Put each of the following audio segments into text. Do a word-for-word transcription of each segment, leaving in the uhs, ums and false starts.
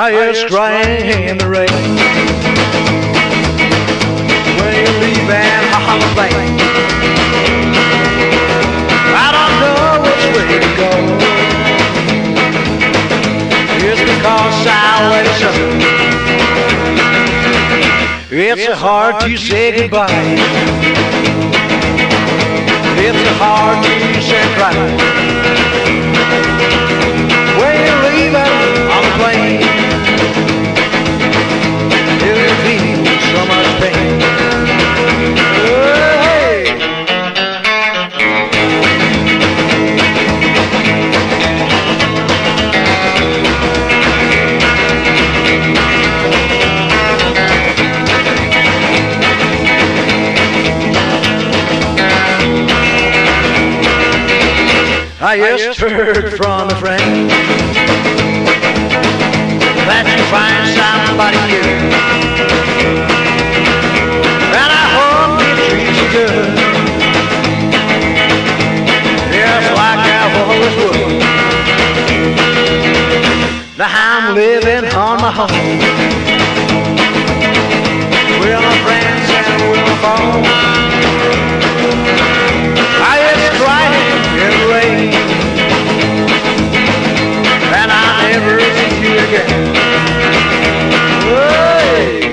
I hear crying in the rain. When you leave and on the plane, I don't know which way to go. It's because salvation, it's hard to say goodbye. It's hard to say goodbye. When you're leaving on the plane, you feel so much pain. Oh, hey. I just heard from a friend that you find somebody new, and I hope it treats you good, just like I always would. Now I'm living on my own, with my friends and with my phone. I just crying in the rain, and I never see you again. Hey.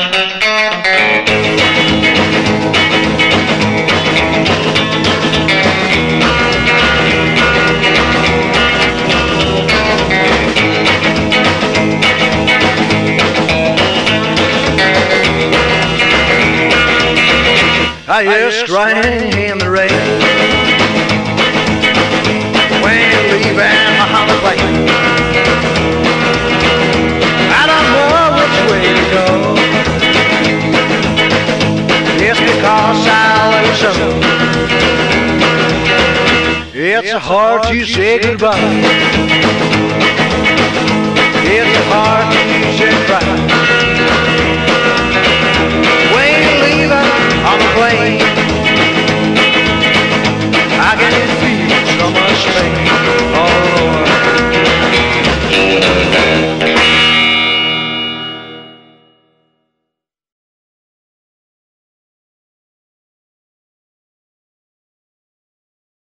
I just crying in the rain. When you leave and on the plane, I don't know which way to go. It's because salvation, it's hard to say goodbye. It's hard